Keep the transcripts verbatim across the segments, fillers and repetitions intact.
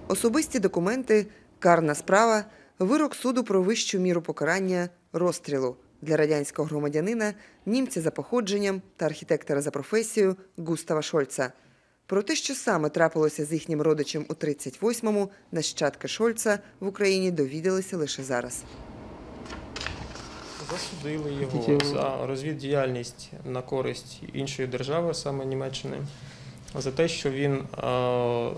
Особисті документи, карна справа, вирок суду про вищу міру покарання – розстрілу для радянського громадянина, німця за походженням та архітектора за професією Густава Шольца. Про те, що саме трапилося з їхнім родичем у тридцять восьмому, нащадки Шольца в Україні довідалися лише зараз. Засудили його за розвіддіяльність на користь іншої держави, саме Німеччини, за те, що він е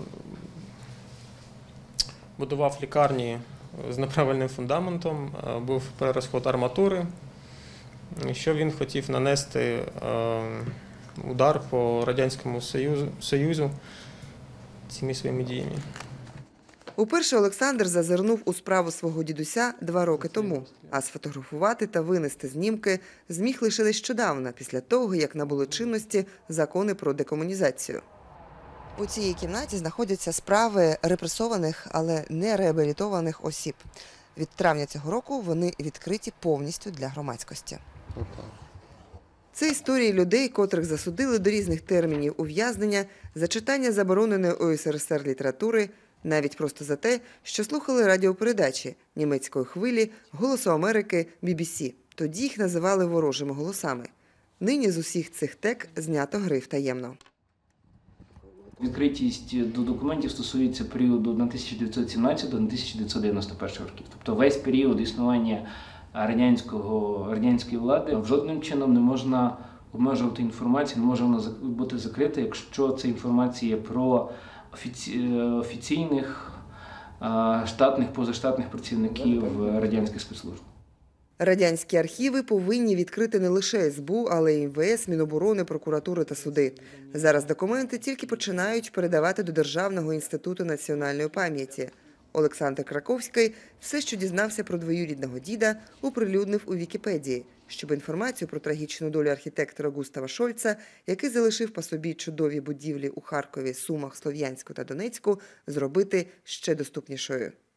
будував лікарні з неправильним фундаментом, е був перерозход арматури, що він хотів нанести е удар по Радянському Союзу, Союзу цими своїми діями. Уперше Олександр зазирнув у справу свого дідуся два роки тому, а сфотографувати та винести знімки зміг лише нещодавно, після того, як набули чинності закони про декомунізацію. У цій кімнаті знаходяться справи репресованих, але не реабілітованих осіб. Від травня цього року вони відкриті повністю для громадськості. Це історії людей, котрих засудили до різних термінів ув'язнення за читання забороненої у ес ер ес ер літератури, навіть просто за те, що слухали радіопередачі німецької хвилі, «Голосу Америки», бі бі сі. Тоді їх називали ворожими голосами. Нині з усіх цих тек знято гриф «таємно». Відкритість до документів стосується періоду на тисяча дев'ятсот сімнадцятого до тисяча дев'ятсот дев'яносто першого років. Тобто весь період існування радянського, радянської влади жодним чином не можна обмежувати інформацію, не може вона бути закрита, якщо це інформація про офіці... офіційних, штатних, позаштатних працівників радянських спецслужб. Радянські архіви повинні відкрити не лише ес бе у, але й ем ве ес, Міноборони, прокуратури та суди. Зараз документи тільки починають передавати до Державного інституту національної пам'яті. Олександр Краковський все, що дізнався про двоюрідного діда, оприлюднив у Вікіпедії, щоб інформацію про трагічну долю архітектора Густава Шольца, який залишив по собі чудові будівлі у Харкові, Сумах, Слов'янську та Донецьку, зробити ще доступнішою.